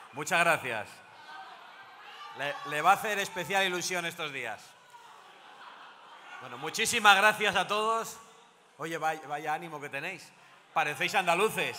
Muchas gracias. Le va a hacer especial ilusión estos días. Bueno, muchísimas gracias a todos. Oye, vaya ánimo que tenéis. Parecéis andaluces.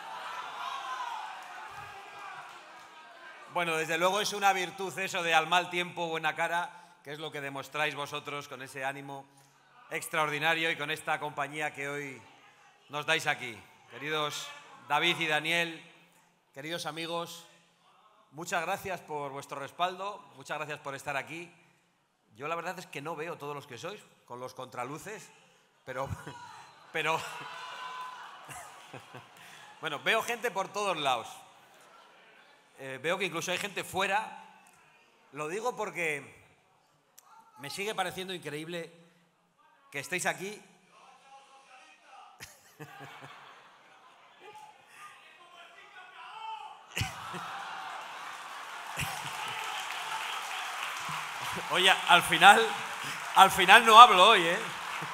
Bueno, desde luego es una virtud eso de al mal tiempo, buena cara, que es lo que demostráis vosotros con ese ánimo extraordinario y con esta compañía que hoy nos dais aquí. Queridos David y Daniel, queridos amigos, muchas gracias por vuestro respaldo, muchas gracias por estar aquí. Yo la verdad es que no veo todos los que sois, con los contraluces, pero bueno, veo gente por todos lados. Veo que incluso hay gente fuera. Lo digo porque me sigue pareciendo increíble que estéis aquí. Oye, al final no hablo hoy, ¿eh?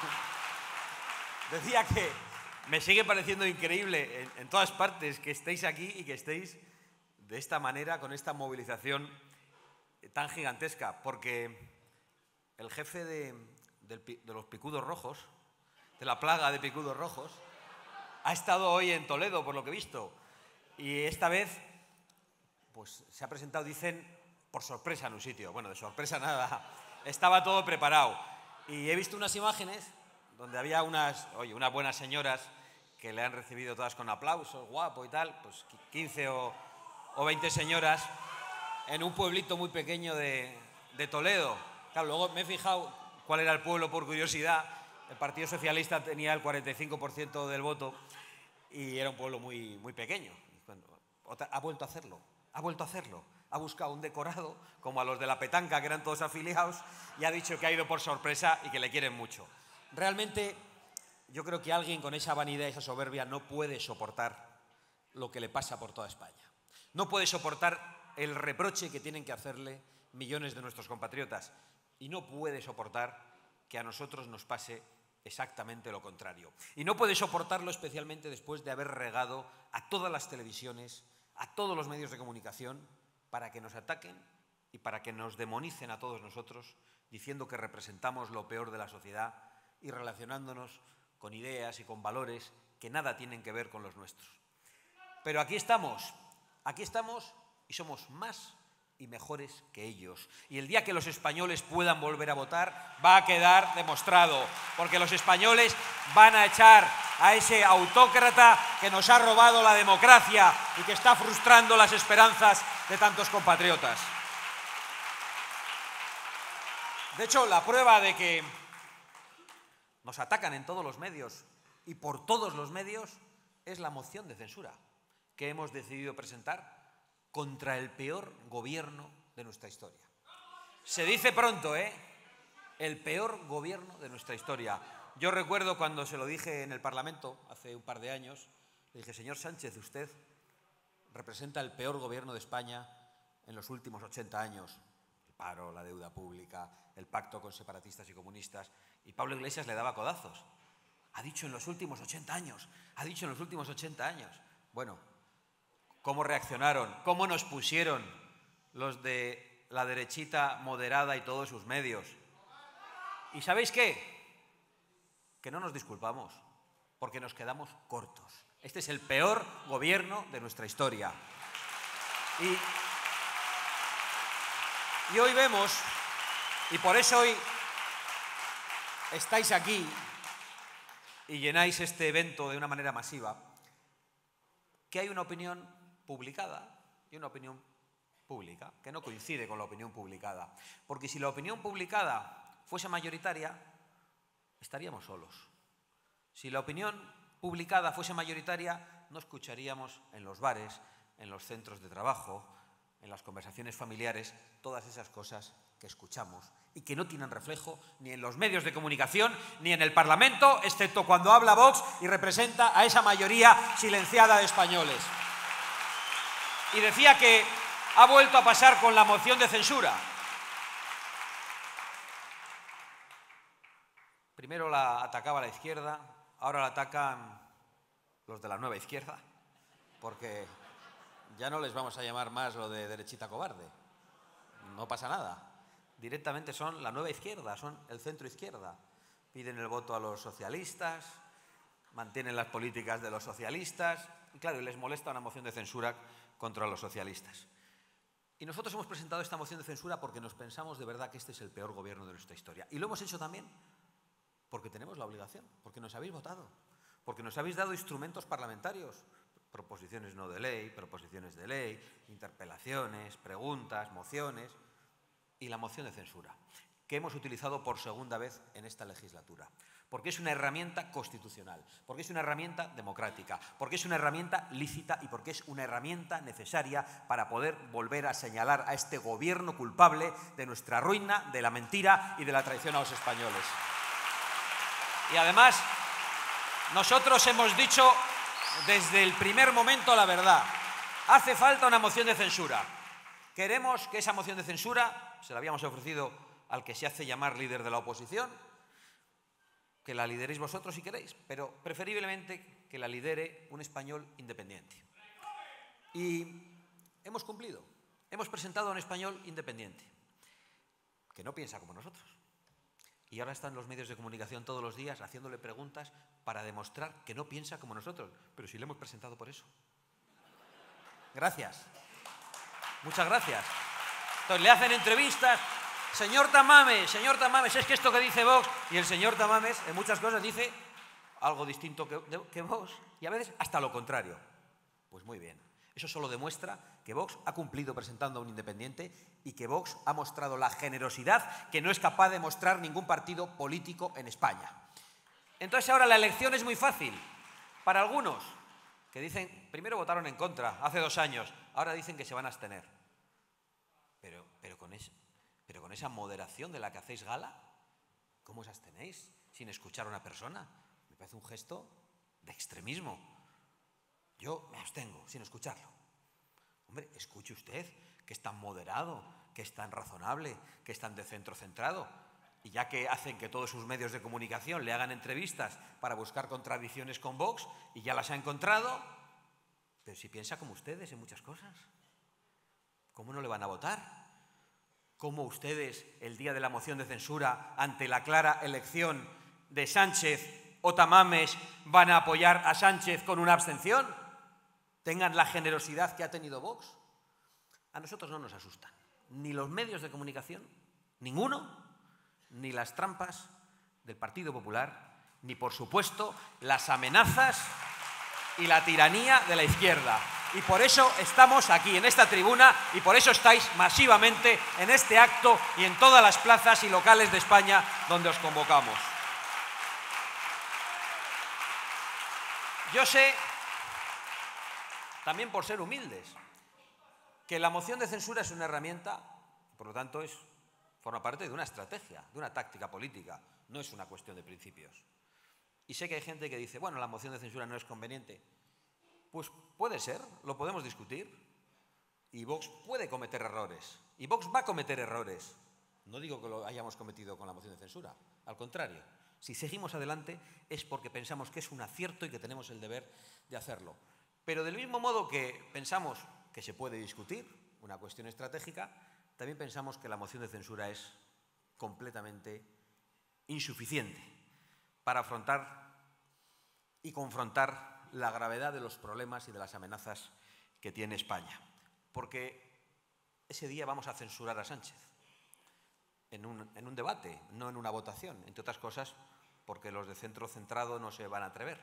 Decía que me sigue pareciendo increíble en todas partes que estéis aquí y que estéis de esta manera, con esta movilización tan gigantesca, porque el jefe de los picudos rojos, de la plaga de picudos rojos, ha estado hoy en Toledo, por lo que he visto, y esta vez pues se ha presentado, dicen, por sorpresa en un sitio. Bueno, de sorpresa nada, estaba todo preparado. Y he visto unas imágenes donde había unas buenas señoras que le han recibido todas con aplausos, guapo y tal, pues 15 o 20 señoras en un pueblito muy pequeño de Toledo. Claro, luego me he fijado cuál era el pueblo por curiosidad. El Partido Socialista tenía el 45% del voto y era un pueblo muy, muy pequeño. Ha vuelto a hacerlo. Ha buscado un decorado, como a los de la petanca, que eran todos afiliados, y ha dicho que ha ido por sorpresa y que le quieren mucho. Realmente, yo creo que alguien con esa vanidad y esa soberbia no puede soportar lo que le pasa por toda España. No puede soportar el reproche que tienen que hacerle millones de nuestros compatriotas. Y no puede soportar que a nosotros nos pase exactamente lo contrario. Y no puede soportarlo especialmente después de haber regado a todas las televisiones, a todos los medios de comunicación, para que nos ataquen y para que nos demonicen a todos nosotros, diciendo que representamos lo peor de la sociedad y relacionándonos con ideas y con valores que nada tienen que ver con los nuestros. Pero aquí estamos y somos más y mejores que ellos. Y el día que los españoles puedan volver a votar va a quedar demostrado, porque los españoles van a echar a ese autócrata que nos ha robado la democracia y que está frustrando las esperanzas de tantos compatriotas. De hecho, la prueba de que nos atacan en todos los medios y por todos los medios es la moción de censura que hemos decidido presentar contra el peor gobierno de nuestra historia. Se dice pronto, ¿eh? El peor gobierno de nuestra historia. Yo recuerdo cuando se lo dije en el Parlamento, hace un par de años, le dije, señor Sánchez, usted representa el peor gobierno de España en los últimos 80 años. El paro, la deuda pública, el pacto con separatistas y comunistas. Y Pablo Iglesias le daba codazos. Ha dicho en los últimos 80 años, ha dicho en los últimos 80 años. Bueno, ¿cómo reaccionaron? ¿Cómo nos pusieron los de la derechita moderada y todos sus medios? ¿Y sabéis qué? Que no nos disculpamos, porque nos quedamos cortos. Este es el peor gobierno de nuestra historia. Y hoy vemos, y por eso hoy estáis aquí y llenáis este evento de una manera masiva, que hay una opinión publicada y una opinión pública, que no coincide con la opinión publicada. Porque si la opinión publicada fuese mayoritaria, estaríamos solos. Si la opinión publicada fuese mayoritaria, no escucharíamos en los bares, en los centros de trabajo, en las conversaciones familiares, todas esas cosas que escuchamos y que no tienen reflejo ni en los medios de comunicación ni en el Parlamento, excepto cuando habla Vox y representa a esa mayoría silenciada de españoles. Y decía que ha vuelto a pasar con la moción de censura. Primero la atacaba la izquierda, ahora la atacan los de la nueva izquierda, porque ya no les vamos a llamar más lo de derechita cobarde. No pasa nada. Directamente son la nueva izquierda, son el centro izquierda. Piden el voto a los socialistas, mantienen las políticas de los socialistas y, claro, les molesta una moción de censura contra los socialistas. Y nosotros hemos presentado esta moción de censura porque nos pensamos de verdad que este es el peor gobierno de nuestra historia. Y lo hemos hecho también porque tenemos la obligación, porque nos habéis votado, porque nos habéis dado instrumentos parlamentarios, proposiciones no de ley, proposiciones de ley, interpelaciones, preguntas, mociones y la moción de censura, que hemos utilizado por segunda vez en esta legislatura. Porque es una herramienta constitucional, porque es una herramienta democrática, porque es una herramienta lícita y porque es una herramienta necesaria para poder volver a señalar a este gobierno culpable de nuestra ruina, de la mentira y de la traición a los españoles. Y además, nosotros hemos dicho desde el primer momento la verdad. Hace falta una moción de censura. Queremos que esa moción de censura, se la habíamos ofrecido al que se hace llamar líder de la oposición, que la lideréis vosotros si queréis, pero preferiblemente que la lidere un español independiente. Y hemos cumplido. Hemos presentado a un español independiente, que no piensa como nosotros. Y ahora están los medios de comunicación todos los días haciéndole preguntas para demostrar que no piensa como nosotros. Pero si le hemos presentado por eso. Gracias. Muchas gracias. Entonces le hacen entrevistas. Señor Tamames, es que esto que dice Vox, y el señor Tamames en muchas cosas dice algo distinto que Vox, y a veces hasta lo contrario. Pues muy bien, eso solo demuestra que Vox ha cumplido presentando a un independiente y que Vox ha mostrado la generosidad que no es capaz de mostrar ningún partido político en España. Entonces ahora la elección es muy fácil. Para algunos, que dicen, primero votaron en contra, hace 2 años, ahora dicen que se van a abstener. Pero con esa moderación de la que hacéis gala, ¿cómo os abstenéis sin escuchar a una persona? Me parece un gesto de extremismo. Yo me abstengo sin escucharlo. Hombre, escuche usted, que es tan moderado, que es tan razonable, que es tan de centro centrado. Y ya que hacen que todos sus medios de comunicación le hagan entrevistas para buscar contradicciones con Vox, y ya las ha encontrado, pero si piensa como ustedes en muchas cosas, ¿cómo no le van a votar? ¿Cómo ustedes, el día de la moción de censura, ante la clara elección de Sánchez o Tamames, van a apoyar a Sánchez con una abstención? Tengan la generosidad que ha tenido Vox. A nosotros no nos asustan ni los medios de comunicación, ninguno, ni las trampas del Partido Popular, ni, por supuesto, las amenazas y la tiranía de la izquierda. Y por eso estamos aquí, en esta tribuna, y por eso estáis masivamente en este acto y en todas las plazas y locales de España donde os convocamos. Yo sé, también por ser humildes, que la moción de censura es una herramienta, por lo tanto forma parte de una estrategia, de una táctica política, no es una cuestión de principios. Y sé que hay gente que dice, bueno, la moción de censura no es conveniente. Pues puede ser, lo podemos discutir, y Vox puede cometer errores, y Vox va a cometer errores. No digo que lo hayamos cometido con la moción de censura, al contrario, si seguimos adelante es porque pensamos que es un acierto y que tenemos el deber de hacerlo. Pero del mismo modo que pensamos que se puede discutir una cuestión estratégica, también pensamos que la moción de censura es completamente insuficiente para afrontar y confrontar la gravedad de los problemas y de las amenazas que tiene España. Porque ese día vamos a censurar a Sánchez en un debate, no en una votación, entre otras cosas porque los de centro centrado no se van a atrever.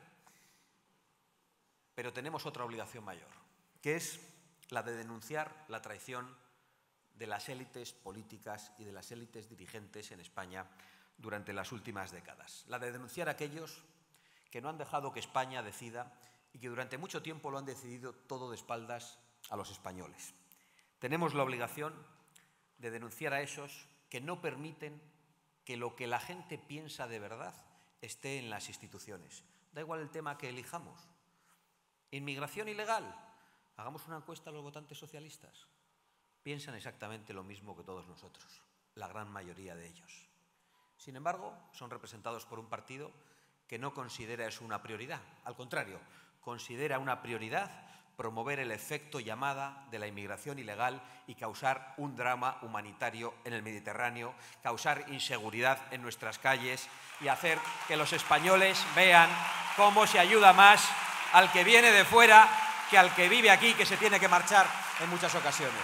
Pero tenemos otra obligación mayor, que es la de denunciar la traición de las élites políticas y de las élites dirigentes en España durante las últimas décadas. La de denunciar a aquellos que no han dejado que España decida y que durante mucho tiempo lo han decidido todo de espaldas a los españoles. Tenemos la obligación de denunciar a esos que no permiten que lo que la gente piensa de verdad esté en las instituciones. Da igual el tema que elijamos. Inmigración ilegal. Hagamos una encuesta a los votantes socialistas. Piensan exactamente lo mismo que todos nosotros, la gran mayoría de ellos. Sin embargo, son representados por un partido que no considera eso una prioridad. Al contrario, considera una prioridad promover el efecto llamada de la inmigración ilegal y causar un drama humanitario en el Mediterráneo, causar inseguridad en nuestras calles y hacer que los españoles vean cómo se ayuda más al que viene de fuera que al que vive aquí, que se tiene que marchar en muchas ocasiones.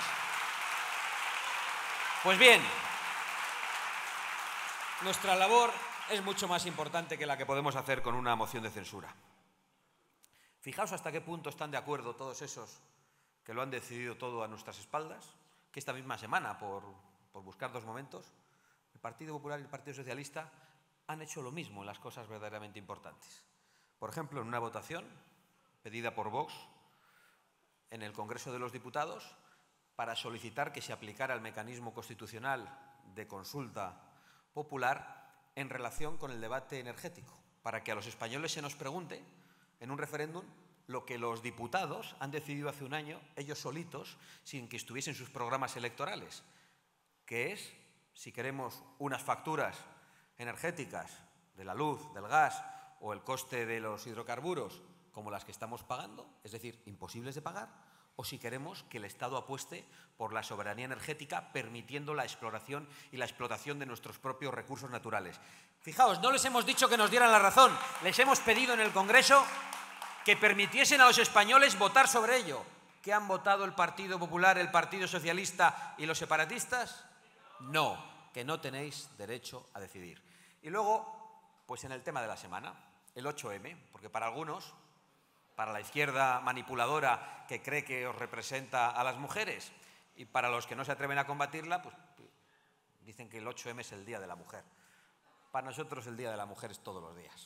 Pues bien, nuestra labor es mucho más importante que la que podemos hacer con una moción de censura. Fijaos hasta qué punto están de acuerdo todos esos que lo han decidido todo a nuestras espaldas, que esta misma semana, por buscar dos momentos, el Partido Popular y el Partido Socialista han hecho lo mismo en las cosas verdaderamente importantes. Por ejemplo, en una votación pedida por Vox en el Congreso de los Diputados para solicitar que se aplicara el mecanismo constitucional de consulta popular en relación con el debate energético, para que a los españoles se nos pregunte en un referéndum lo que los diputados han decidido hace un año, ellos solitos, sin que estuviesen sus programas electorales, que es si queremos unas facturas energéticas de la luz, del gas o el coste de los hidrocarburos como las que estamos pagando, es decir, imposibles de pagar, o si queremos que el Estado apueste por la soberanía energética, permitiendo la exploración y la explotación de nuestros propios recursos naturales. Fijaos, no les hemos dicho que nos dieran la razón, les hemos pedido en el Congreso que permitiesen a los españoles votar sobre ello. ¿Qué han votado el Partido Popular, el Partido Socialista y los separatistas? No, que no tenéis derecho a decidir. Y luego, pues en el tema de la semana, el 8M, porque para algunos, para la izquierda manipuladora que cree que os representa a las mujeres y para los que no se atreven a combatirla, pues dicen que el 8M es el Día de la Mujer. Para nosotros el Día de la Mujer es todos los días.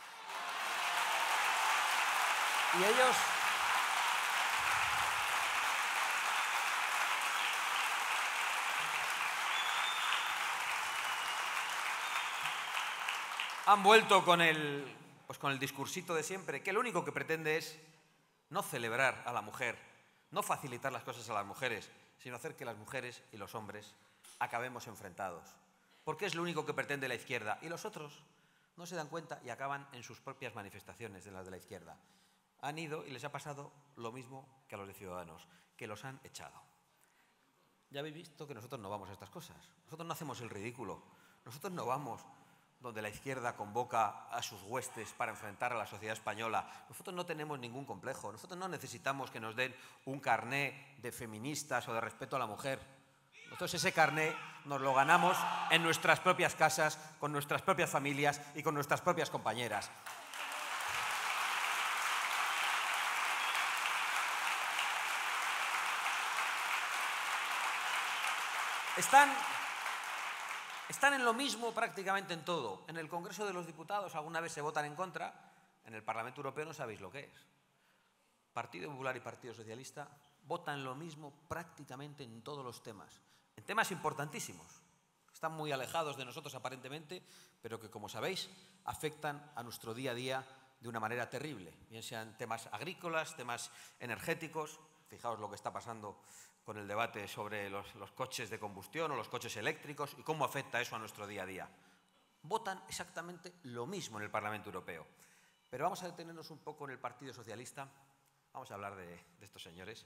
Y ellos han vuelto con el discursito de siempre, que lo único que pretende es no celebrar a la mujer, no facilitar las cosas a las mujeres, sino hacer que las mujeres y los hombres acabemos enfrentados. Porque es lo único que pretende la izquierda. Y los otros no se dan cuenta y acaban en sus propias manifestaciones de las de la izquierda. Han ido y les ha pasado lo mismo que a los de Ciudadanos, que los han echado. Ya habéis visto que nosotros no vamos a estas cosas. Nosotros no hacemos el ridículo. Nosotros no vamos donde la izquierda convoca a sus huestes para enfrentar a la sociedad española. Nosotros no tenemos ningún complejo. Nosotros no necesitamos que nos den un carné de feministas o de respeto a la mujer. Nosotros ese carné nos lo ganamos en nuestras propias casas, con nuestras propias familias y con nuestras propias compañeras. Están en lo mismo prácticamente en todo. En el Congreso de los Diputados alguna vez se votan en contra, en el Parlamento Europeo no sabéis lo que es. Partido Popular y Partido Socialista votan lo mismo prácticamente en todos los temas. En temas importantísimos, que están muy alejados de nosotros aparentemente, pero que, como sabéis, afectan a nuestro día a día de una manera terrible. Bien sean temas agrícolas, temas energéticos. Fijaos lo que está pasando con el debate sobre los coches de combustión o los coches eléctricos y cómo afecta eso a nuestro día a día. Votan exactamente lo mismo en el Parlamento Europeo. Pero vamos a detenernos un poco en el Partido Socialista. Vamos a hablar de estos señores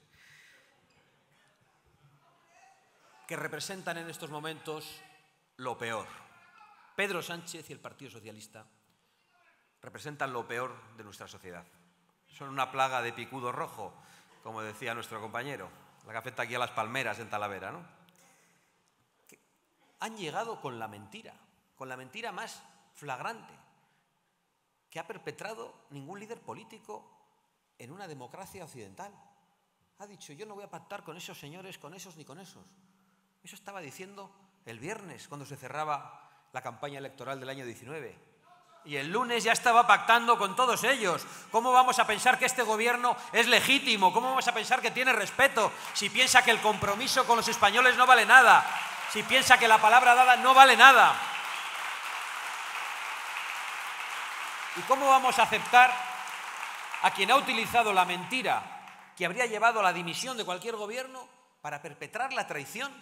que representan en estos momentos lo peor. Pedro Sánchez y el Partido Socialista representan lo peor de nuestra sociedad. Son una plaga de picudo rojo, como decía nuestro compañero, la que afecta aquí a las palmeras en Talavera, ¿no? Que han llegado con la mentira más flagrante que ha perpetrado ningún líder político en una democracia occidental. Ha dicho, yo no voy a pactar con esos señores, con esos ni con esos. Eso estaba diciendo el viernes, cuando se cerraba la campaña electoral del año 19. Y el lunes ya estaba pactando con todos ellos. ¿Cómo vamos a pensar que este gobierno es legítimo? ¿Cómo vamos a pensar que tiene respeto si piensa que el compromiso con los españoles no vale nada? Si piensa que la palabra dada no vale nada. ¿Y cómo vamos a aceptar a quien ha utilizado la mentira que habría llevado a la dimisión de cualquier gobierno para perpetrar la traición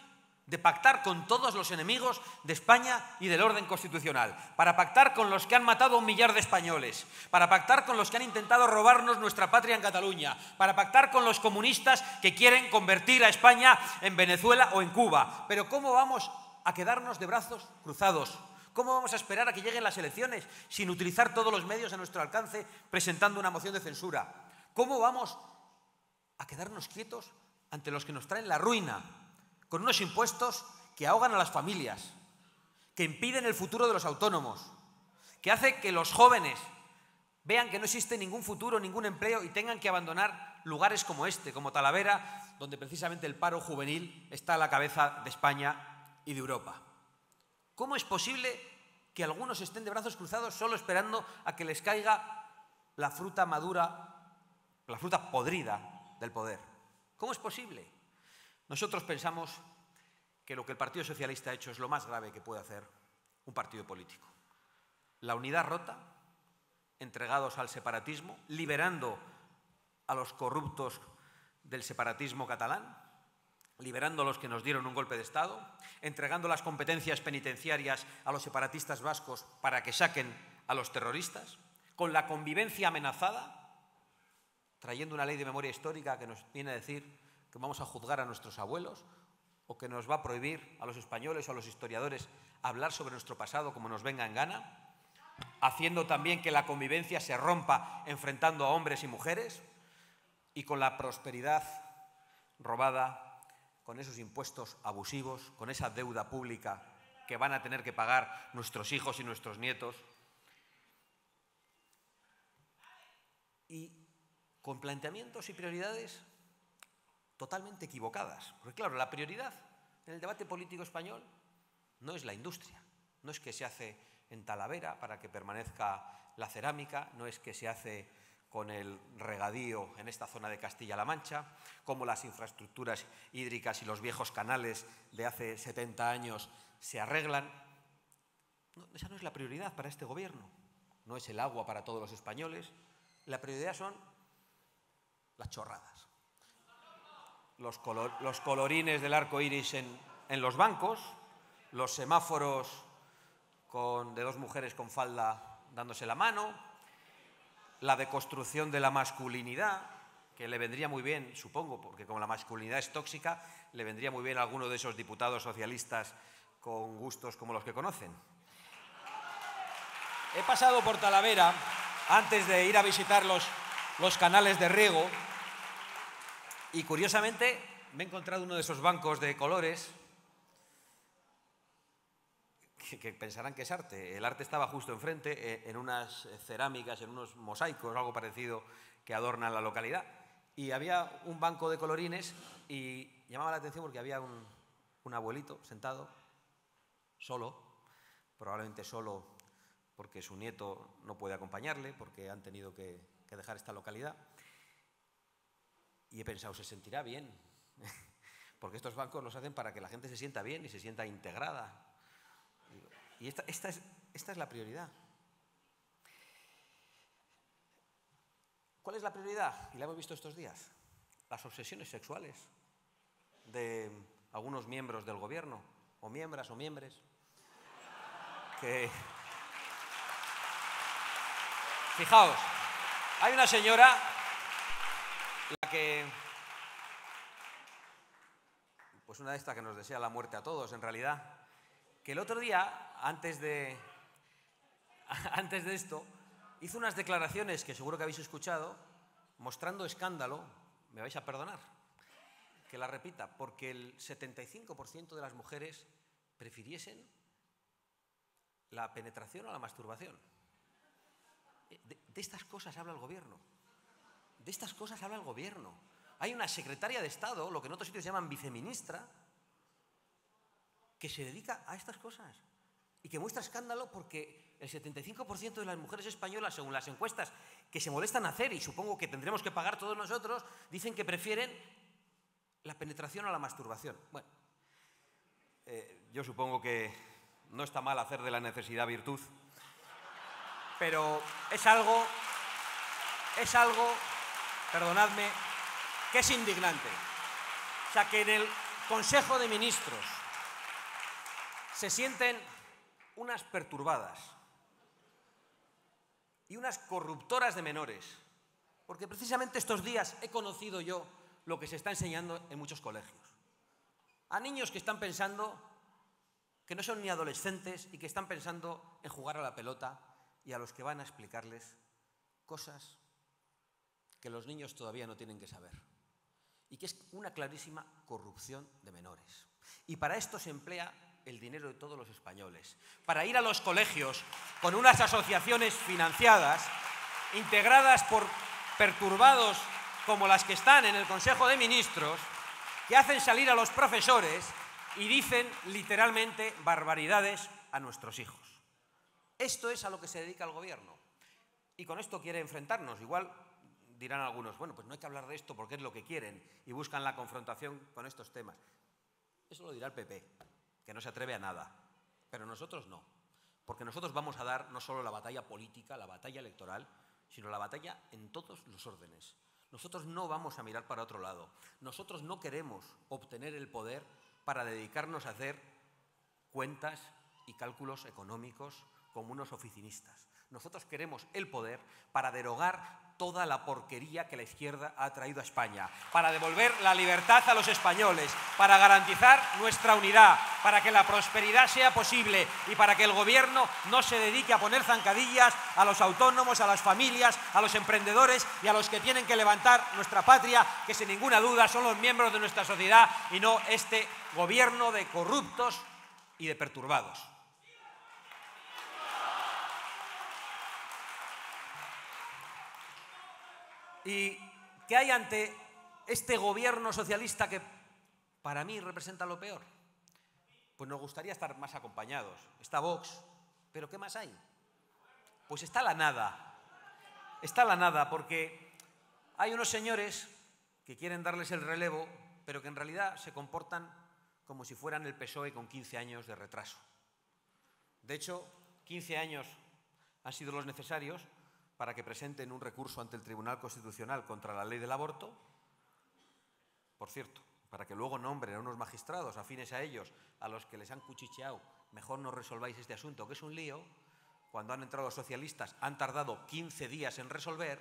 de pactar con todos los enemigos de España y del orden constitucional, para pactar con los que han matado a 1 millar de españoles, para pactar con los que han intentado robarnos nuestra patria en Cataluña, para pactar con los comunistas que quieren convertir a España en Venezuela o en Cuba. Pero ¿cómo vamos a quedarnos de brazos cruzados? ¿Cómo vamos a esperar a que lleguen las elecciones sin utilizar todos los medios a nuestro alcance presentando una moción de censura? ¿Cómo vamos a quedarnos quietos ante los que nos traen la ruina, con unos impuestos que ahogan a las familias, que impiden el futuro de los autónomos, que hace que los jóvenes vean que no existe ningún futuro, ningún empleo y tengan que abandonar lugares como este, como Talavera, donde precisamente el paro juvenil está a la cabeza de España y de Europa? ¿Cómo es posible que algunos estén de brazos cruzados solo esperando a que les caiga la fruta madura, la fruta podrida del poder? ¿Cómo es posible? Nosotros pensamos que lo que el Partido Socialista ha hecho es lo más grave que puede hacer un partido político. La unidad rota, entregados al separatismo, liberando a los corruptos del separatismo catalán, liberando a los que nos dieron un golpe de Estado, entregando las competencias penitenciarias a los separatistas vascos para que saquen a los terroristas, con la convivencia amenazada, trayendo una ley de memoria histórica que nos viene a decir que vamos a juzgar a nuestros abuelos o que nos va a prohibir a los españoles o a los historiadores hablar sobre nuestro pasado como nos venga en gana, haciendo también que la convivencia se rompa enfrentando a hombres y mujeres, y con la prosperidad robada, con esos impuestos abusivos, con esa deuda pública que van a tener que pagar nuestros hijos y nuestros nietos, y con planteamientos y prioridades totalmente equivocadas. Porque claro, la prioridad en el debate político español no es la industria, no es que se hace en Talavera para que permanezca la cerámica, no es que se hace con el regadío en esta zona de Castilla-La Mancha, como las infraestructuras hídricas y los viejos canales de hace 70 años se arreglan. No, esa no es la prioridad para este gobierno, no es el agua para todos los españoles, la prioridad son las chorradas. Los colorines del arco iris en los bancos, los semáforos de 2 mujeres con falda dándose la mano, la deconstrucción de la masculinidad, que le vendría muy bien, supongo, porque como la masculinidad es tóxica, le vendría muy bien a alguno de esos diputados socialistas con gustos como los que conocen. He pasado por Talavera antes de ir a visitar los canales de riego y curiosamente me he encontrado uno de esos bancos de colores que pensarán que es arte. El arte estaba justo enfrente, en unas cerámicas, en unos mosaicos, algo parecido, que adornan la localidad. Y había un banco de colorines y llamaba la atención porque había un abuelito sentado, solo, probablemente solo porque su nieto no puede acompañarle, porque han tenido que dejar esta localidad. Y he pensado, se sentirá bien, porque estos bancos los hacen para que la gente se sienta bien y se sienta integrada. Y esta es la prioridad. ¿Cuál es la prioridad? Y la hemos visto estos días. Las obsesiones sexuales de algunos miembros del gobierno, o miembras o miembres, que... Fijaos, hay una señora, la que... pues una de estas que nos desea la muerte a todos, en realidad, que el otro día, antes de esto, hizo unas declaraciones que seguro que habéis escuchado, mostrando escándalo, me vais a perdonar que la repita, porque el 75% de las mujeres prefiriesen la penetración o la masturbación. De estas cosas habla el gobierno. De estas cosas habla el gobierno. Hay una secretaria de Estado, lo que en otros sitios llaman viceministra, que se dedica a estas cosas y que muestra escándalo porque el 75% de las mujeres españolas, según las encuestas que se molestan a hacer, y supongo que tendremos que pagar todos nosotros, dicen que prefieren la penetración a la masturbación. Bueno, yo supongo que no está mal hacer de la necesidad virtud, pero es algo, perdonadme, que es indignante. O sea, que en el Consejo de Ministros se sienten unas perturbadas y unas corruptoras de menores, porque precisamente estos días he conocido yo lo que se está enseñando en muchos colegios. A niños que están pensando que no son ni adolescentes y que están pensando en jugar a la pelota, y a los que van a explicarles cosas que los niños todavía no tienen que saber, y que es una clarísima corrupción de menores. Y para esto se emplea el dinero de todos los españoles, para ir a los colegios con unas asociaciones financiadas, integradas por perturbados como las que están en el Consejo de Ministros, que hacen salir a los profesores y dicen literalmente barbaridades a nuestros hijos. Esto es a lo que se dedica el gobierno, y con esto quiere enfrentarnos. Igual dirán algunos, bueno, pues no hay que hablar de esto porque es lo que quieren y buscan la confrontación con estos temas. Eso lo dirá el PP, que no se atreve a nada, pero nosotros no, porque nosotros vamos a dar no solo la batalla política, la batalla electoral, sino la batalla en todos los órdenes. Nosotros no vamos a mirar para otro lado. Nosotros no queremos obtener el poder para dedicarnos a hacer cuentas y cálculos económicos como unos oficinistas. Nosotros queremos el poder para derogar toda la porquería que la izquierda ha traído a España, para devolver la libertad a los españoles, para garantizar nuestra unidad, para que la prosperidad sea posible y para que el gobierno no se dedique a poner zancadillas a los autónomos, a las familias, a los emprendedores y a los que tienen que levantar nuestra patria, que sin ninguna duda son los miembros de nuestra sociedad y no este gobierno de corruptos y de perturbados. ¿Y qué hay ante este gobierno socialista que para mí representa lo peor? Pues nos gustaría estar más acompañados. Está Vox, pero ¿qué más hay? Pues está la nada. Está la nada, porque hay unos señores que quieren darles el relevo, pero que en realidad se comportan como si fueran el PSOE con 15 años de retraso. De hecho, 15 años han sido los necesarios para que presenten un recurso ante el Tribunal Constitucional contra la ley del aborto, por cierto, para que luego nombren a unos magistrados afines a ellos, a los que les han cuchicheado, mejor no resolváis este asunto, que es un lío. Cuando han entrado los socialistas han tardado 15 días en resolver,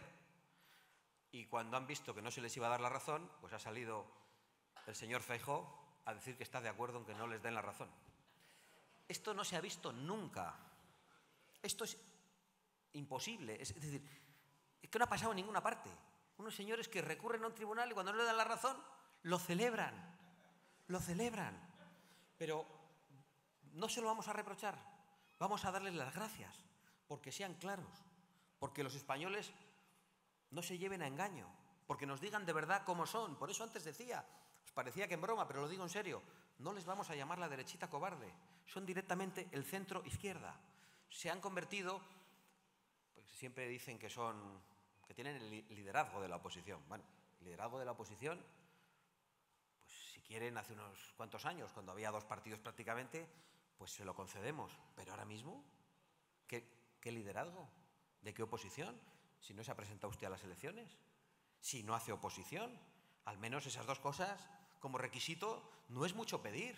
y cuando han visto que no se les iba a dar la razón, pues ha salido el señor Feijóo a decir que está de acuerdo en que no les den la razón. Esto no se ha visto nunca. Esto es imposible. Es decir, es que no ha pasado en ninguna parte. Unos señores que recurren a un tribunal y cuando no le dan la razón, lo celebran. Lo celebran. Pero no se lo vamos a reprochar. Vamos a darles las gracias porque sean claros, porque los españoles no se lleven a engaño, porque nos digan de verdad cómo son. Por eso antes decía, os parecía que en broma, pero lo digo en serio, no les vamos a llamar la derechita cobarde. Son directamente el centro izquierda. Se han convertido, pues siempre dicen que tienen el liderazgo de la oposición. Bueno, el liderazgo de la oposición, pues si quieren, hace unos cuantos años, cuando había dos partidos prácticamente, pues se lo concedemos. Pero ahora mismo, ¿qué liderazgo? ¿De qué oposición? Si no se ha presentado usted a las elecciones, si no hace oposición, al menos esas dos cosas como requisito no es mucho pedir.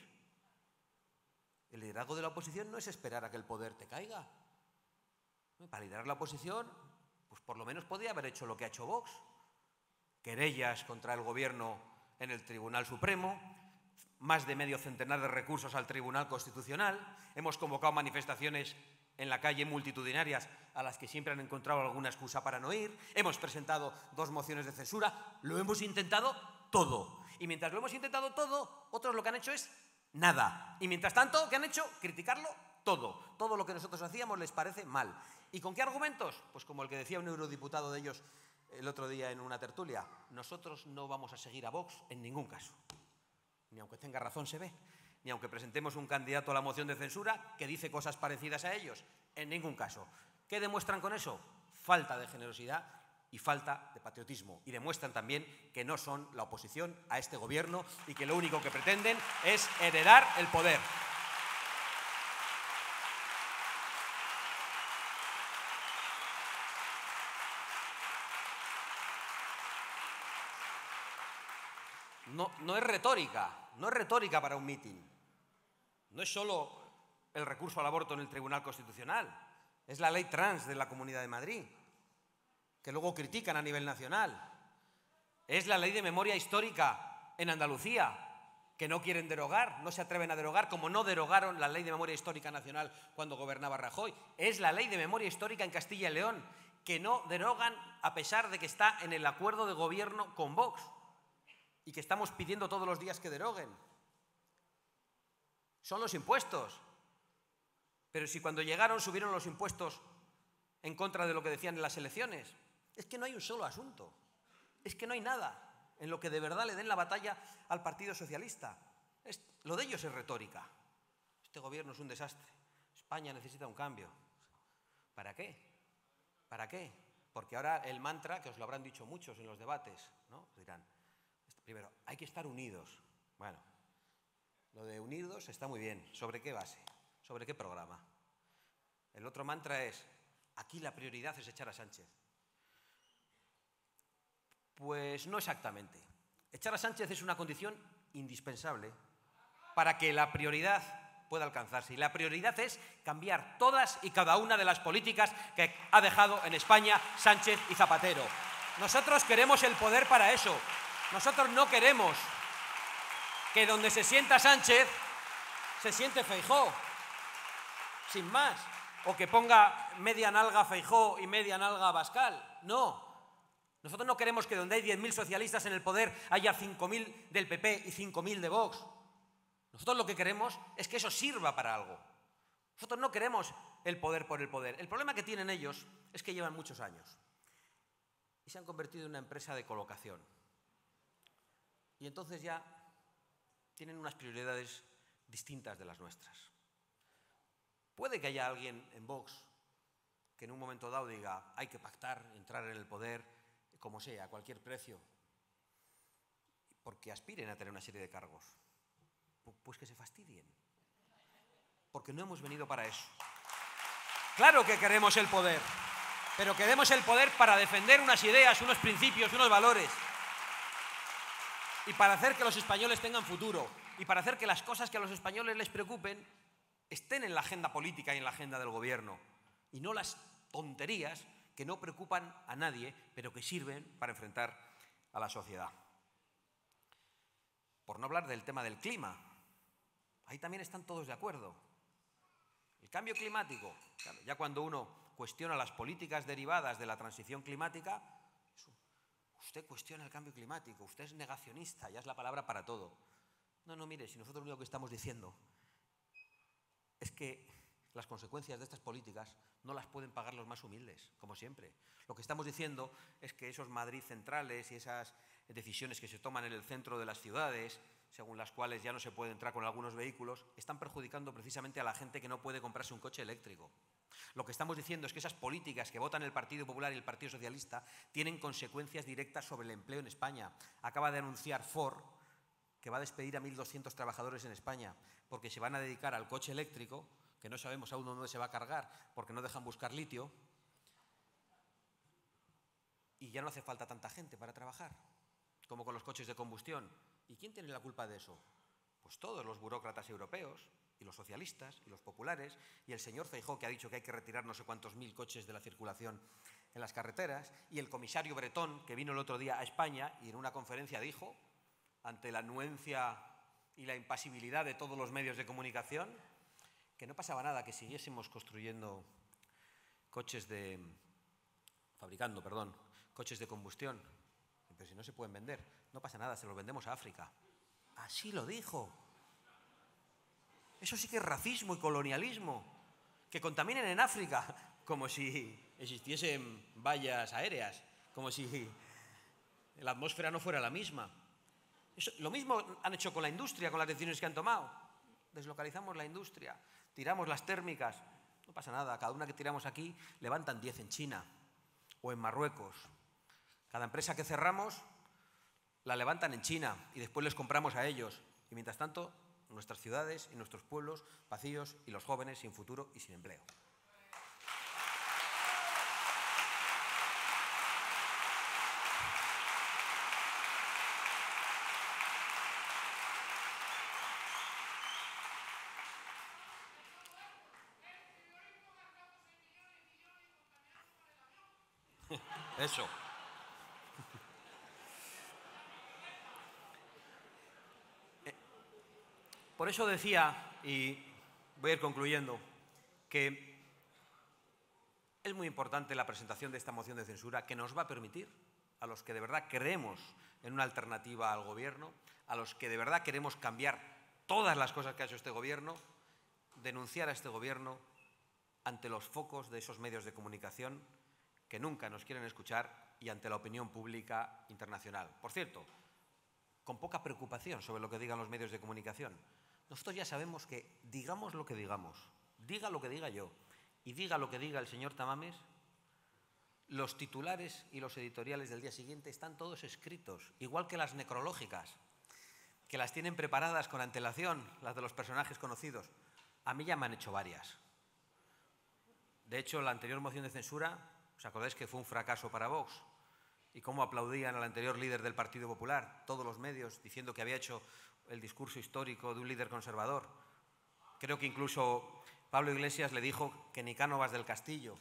El liderazgo de la oposición no es esperar a que el poder te caiga. Para liderar la oposición, pues por lo menos podría haber hecho lo que ha hecho Vox. Querellas contra el gobierno en el Tribunal Supremo, más de medio centenar de recursos al Tribunal Constitucional, hemos convocado manifestaciones en la calle multitudinarias a las que siempre han encontrado alguna excusa para no ir, hemos presentado 2 mociones de censura, lo hemos intentado todo. Y mientras lo hemos intentado todo, otros lo que han hecho es nada. Y mientras tanto, ¿qué han hecho? Criticarlo todo. Todo lo que nosotros hacíamos les parece mal. ¿Y con qué argumentos? Pues como el que decía un eurodiputado de ellos el otro día en una tertulia, nosotros no vamos a seguir a Vox en ningún caso. Ni aunque tenga razón se ve. Ni aunque presentemos un candidato a la moción de censura que dice cosas parecidas a ellos, en ningún caso. ¿Qué demuestran con eso? Falta de generosidad y falta de patriotismo. Y demuestran también que no son la oposición a este gobierno y que lo único que pretenden es heredar el poder. No es retórica para un mitin. No es solo el recurso al aborto en el Tribunal Constitucional. Es la ley trans de la Comunidad de Madrid, que luego critican a nivel nacional. Es la ley de memoria histórica en Andalucía, que no quieren derogar, no se atreven a derogar, como no derogaron la ley de memoria histórica nacional cuando gobernaba Rajoy. Es la ley de memoria histórica en Castilla y León, que no derogan a pesar de que está en el acuerdo de gobierno con Vox y que estamos pidiendo todos los días que deroguen. Son los impuestos. Pero si cuando llegaron subieron los impuestos en contra de lo que decían en las elecciones, es que no hay un solo asunto, es que no hay nada en lo que de verdad le den la batalla al Partido Socialista. Lo de ellos es retórica. Este gobierno es un desastre, España necesita un cambio. ¿Para qué? ¿Para qué? Porque ahora el mantra, que os lo habrán dicho muchos en los debates, ¿no? Dirán, primero, hay que estar unidos. Bueno, lo de unidos está muy bien. ¿Sobre qué base? ¿Sobre qué programa? El otro mantra es, aquí la prioridad es echar a Sánchez. Pues no exactamente. Echar a Sánchez es una condición indispensable para que la prioridad pueda alcanzarse. Y la prioridad es cambiar todas y cada una de las políticas que ha dejado en España Sánchez y Zapatero. Nosotros queremos el poder para eso. Nosotros no queremos que donde se sienta Sánchez se siente Feijóo, sin más, o que ponga media nalga Feijóo y media nalga Abascal. No. Nosotros no queremos que donde hay 10.000 socialistas en el poder haya 5.000 del PP y 5.000 de Vox. Nosotros lo que queremos es que eso sirva para algo. Nosotros no queremos el poder por el poder. El problema que tienen ellos es que llevan muchos años y se han convertido en una empresa de colocación. Y entonces ya tienen unas prioridades distintas de las nuestras. Puede que haya alguien en Vox que en un momento dado diga hay que pactar, entrar en el poder, como sea, a cualquier precio, porque aspiren a tener una serie de cargos. Pues que se fastidien, porque no hemos venido para eso. Claro que queremos el poder, pero queremos el poder para defender unas ideas, unos principios, unos valores, y para hacer que los españoles tengan futuro, y para hacer que las cosas que a los españoles les preocupen estén en la agenda política y en la agenda del gobierno, y no las tonterías que no preocupan a nadie, pero que sirven para enfrentar a la sociedad. Por no hablar del tema del clima, ahí también están todos de acuerdo. El cambio climático, ya cuando uno cuestiona las políticas derivadas de la transición climática, usted cuestiona el cambio climático, usted es negacionista, ya es la palabra para todo. No, mire, si nosotros lo único que estamos diciendo es que las consecuencias de estas políticas no las pueden pagar los más humildes, como siempre. Lo que estamos diciendo es que esos Madrid centrales y esas decisiones que se toman en el centro de las ciudades, según las cuales ya no se puede entrar con algunos vehículos, están perjudicando precisamente a la gente que no puede comprarse un coche eléctrico. Lo que estamos diciendo es que esas políticas que votan el Partido Popular y el Partido Socialista tienen consecuencias directas sobre el empleo en España. Acaba de anunciar Ford que va a despedir a 1.200 trabajadores en España porque se van a dedicar al coche eléctrico, que no sabemos aún dónde se va a cargar porque no dejan buscar litio, y ya no hace falta tanta gente para trabajar como con los coches de combustión. ¿Y quién tiene la culpa de eso? Pues todos los burócratas europeos y los socialistas y los populares y el señor Feijóo, que ha dicho que hay que retirar no sé cuántos mil coches de la circulación en las carreteras, y el comisario Bretón, que vino el otro día a España y en una conferencia dijo, ante la anuencia y la impasibilidad de todos los medios de comunicación, que no pasaba nada, que siguiésemos fabricando coches de combustión, pero si no se pueden vender, no pasa nada, se los vendemos a África. Así lo dijo. Eso sí que es racismo y colonialismo. Que contaminen en África, como si existiesen vallas aéreas, como si la atmósfera no fuera la misma. Lo mismo han hecho con la industria, con las decisiones que han tomado. Deslocalizamos la industria, tiramos las térmicas, no pasa nada, cada una que tiramos aquí levantan 10 en China o en Marruecos. Cada empresa que cerramos la levantan en China y después les compramos a ellos. Y mientras tanto, nuestras ciudades y nuestros pueblos vacíos y los jóvenes sin futuro y sin empleo. Eso. Por eso decía, y voy a ir concluyendo, que es muy importante la presentación de esta moción de censura que nos va a permitir, a los que de verdad creemos en una alternativa al gobierno, a los que de verdad queremos cambiar todas las cosas que ha hecho este gobierno, denunciar a este gobierno ante los focos de esos medios de comunicación que nunca nos quieren escuchar y ante la opinión pública internacional. Por cierto, con poca preocupación sobre lo que digan los medios de comunicación. Nosotros ya sabemos que digamos lo que digamos, diga lo que diga yo y diga lo que diga el señor Tamames, los titulares y los editoriales del día siguiente están todos escritos, igual que las necrológicas, que las tienen preparadas con antelación, las de los personajes conocidos. A mí ya me han hecho varias. De hecho, la anterior moción de censura, ¿os acordáis que fue un fracaso para Vox? Y cómo aplaudían al anterior líder del Partido Popular, todos los medios, diciendo que había hecho el discurso histórico de un líder conservador. Creo que incluso Pablo Iglesias le dijo que ni Cánovas del Castillo.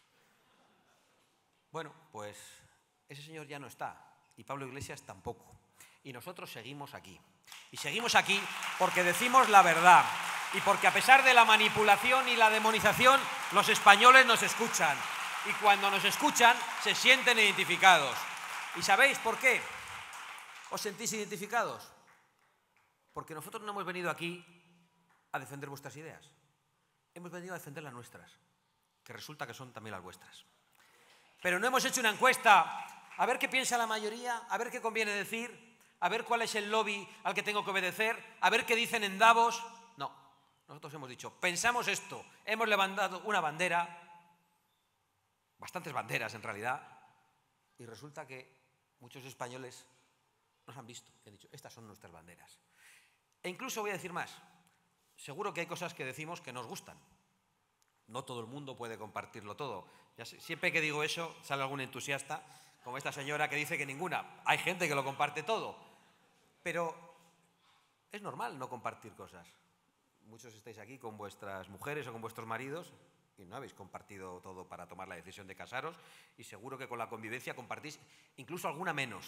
Bueno, pues ese señor ya no está, y Pablo Iglesias tampoco. Y nosotros seguimos aquí. Y seguimos aquí porque decimos la verdad. Y porque a pesar de la manipulación y la demonización, los españoles nos escuchan. Y cuando nos escuchan, se sienten identificados. ¿Y sabéis por qué os sentís identificados? Porque nosotros no hemos venido aquí a defender vuestras ideas. Hemos venido a defender las nuestras, que resulta que son también las vuestras. Pero no hemos hecho una encuesta a ver qué piensa la mayoría, a ver qué conviene decir, a ver cuál es el lobby al que tengo que obedecer, a ver qué dicen en Davos. No, nosotros hemos dicho, pensamos esto, hemos levantado una bandera, bastantes banderas en realidad, y resulta que muchos españoles nos han visto y han dicho, estas son nuestras banderas. E incluso voy a decir más, seguro que hay cosas que decimos que nos gustan. No todo el mundo puede compartirlo todo. Siempre que digo eso, sale algún entusiasta, como esta señora que dice que ninguna. Hay gente que lo comparte todo. Pero es normal no compartir cosas. Muchos estáis aquí con vuestras mujeres o con vuestros maridos y no habéis compartido todo para tomar la decisión de casaros, y seguro que con la convivencia compartís incluso alguna menos.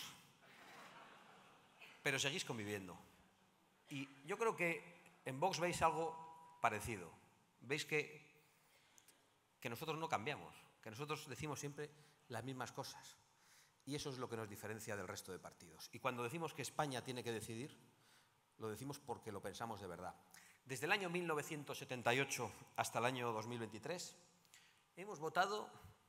Pero seguís conviviendo. Y yo creo que en Vox veis algo parecido. Veis que nosotros no cambiamos, que nosotros decimos siempre las mismas cosas. Y eso es lo que nos diferencia del resto de partidos. Y cuando decimos que España tiene que decidir, lo decimos porque lo pensamos de verdad. Desde el año 1978 hasta el año 2023, hemos votado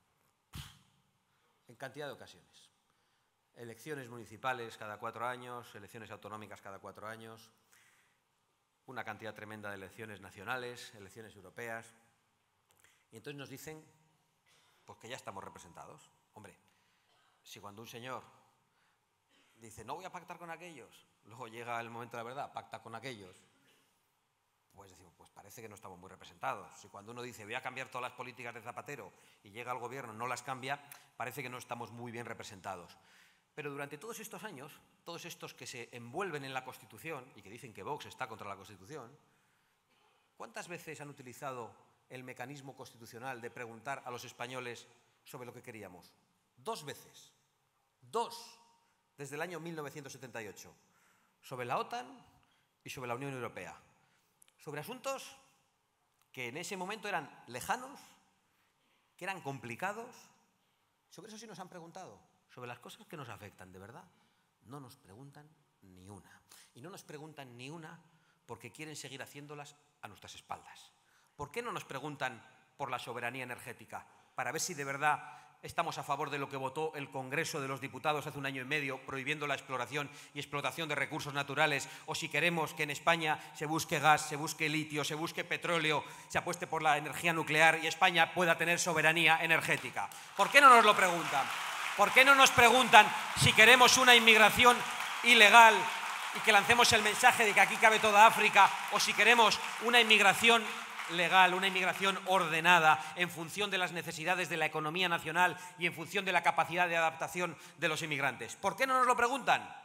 en cantidad de ocasiones. Elecciones municipales cada 4 años, elecciones autonómicas cada 4 años, una cantidad tremenda de elecciones nacionales, elecciones europeas. Y entonces nos dicen pues que ya estamos representados. Hombre, si cuando un señor dice no voy a pactar con aquellos, luego llega el momento de la verdad, pacta con aquellos, pues decimos, pues parece que no estamos muy representados. Si cuando uno dice voy a cambiar todas las políticas de Zapatero y llega al gobierno no las cambia, parece que no estamos muy bien representados. Pero durante todos estos años, todos estos que se envuelven en la Constitución y que dicen que Vox está contra la Constitución, ¿cuántas veces han utilizado el mecanismo constitucional de preguntar a los españoles sobre lo que queríamos? 2 veces. 2, desde el año 1978. Sobre la OTAN y sobre la Unión Europea. Sobre asuntos que en ese momento eran lejanos, que eran complicados. Sobre eso sí nos han preguntado. Sobre las cosas que nos afectan de verdad, no nos preguntan ni una. Y no nos preguntan ni una porque quieren seguir haciéndolas a nuestras espaldas. ¿Por qué no nos preguntan por la soberanía energética? Para ver si de verdad estamos a favor de lo que votó el Congreso de los Diputados hace 1 año y medio, prohibiendo la exploración y explotación de recursos naturales, o si queremos que en España se busque gas, se busque litio, se busque petróleo, se apueste por la energía nuclear y España pueda tener soberanía energética. ¿Por qué no nos lo preguntan? ¿Por qué no nos preguntan si queremos una inmigración ilegal y que lancemos el mensaje de que aquí cabe toda África, o si queremos una inmigración legal, una inmigración ordenada en función de las necesidades de la economía nacional y en función de la capacidad de adaptación de los inmigrantes? ¿Por qué no nos lo preguntan?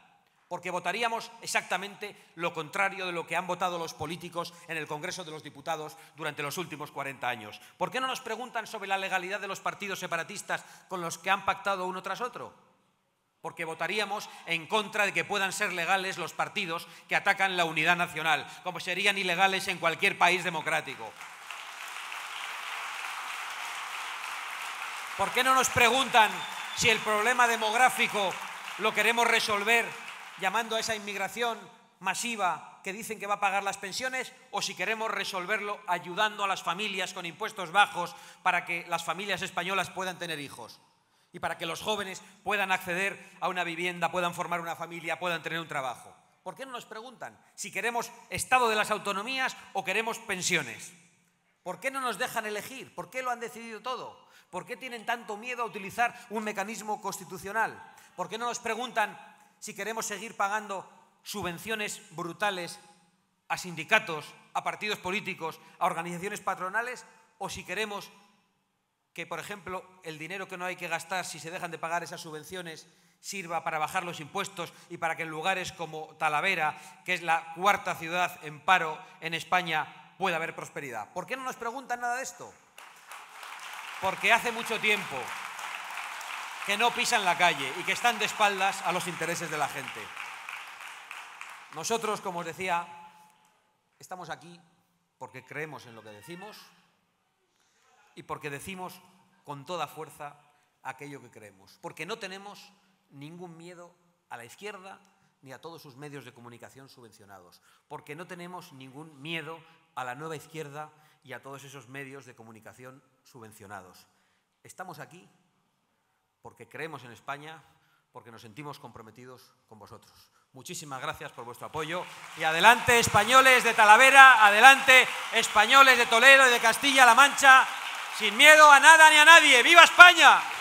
porque votaríamos exactamente lo contrario de lo que han votado los políticos en el Congreso de los Diputados durante los últimos 40 años. ¿Por qué no nos preguntan sobre la legalidad de los partidos separatistas con los que han pactado uno tras otro? Porque votaríamos en contra de que puedan ser legales los partidos que atacan la unidad nacional, como serían ilegales en cualquier país democrático. ¿Por qué no nos preguntan si el problema demográfico lo queremos resolver llamando a esa inmigración masiva que dicen que va a pagar las pensiones, o si queremos resolverlo ayudando a las familias con impuestos bajos para que las familias españolas puedan tener hijos y para que los jóvenes puedan acceder a una vivienda, puedan formar una familia, puedan tener un trabajo? ¿Por qué no nos preguntan si queremos Estado de las autonomías o queremos pensiones? ¿Por qué no nos dejan elegir? ¿Por qué lo han decidido todo? ¿Por qué tienen tanto miedo a utilizar un mecanismo constitucional? ¿Por qué no nos preguntan si queremos seguir pagando subvenciones brutales a sindicatos, a partidos políticos, a organizaciones patronales, o si queremos que, por ejemplo, el dinero que no hay que gastar si se dejan de pagar esas subvenciones sirva para bajar los impuestos y para que en lugares como Talavera, que es la cuarta ciudad en paro en España, pueda haber prosperidad? ¿Por qué no nos preguntan nada de esto? Porque hace mucho tiempo que no pisan la calle y que están de espaldas a los intereses de la gente. Nosotros, como os decía, estamos aquí porque creemos en lo que decimos y porque decimos con toda fuerza aquello que creemos. Porque no tenemos ningún miedo a la izquierda ni a todos sus medios de comunicación subvencionados. Porque no tenemos ningún miedo a la nueva izquierda y a todos esos medios de comunicación subvencionados. Estamos aquí porque creemos en España, porque nos sentimos comprometidos con vosotros. Muchísimas gracias por vuestro apoyo y adelante, españoles de Talavera, adelante, españoles de Toledo y de Castilla-La Mancha, sin miedo a nada ni a nadie. ¡Viva España!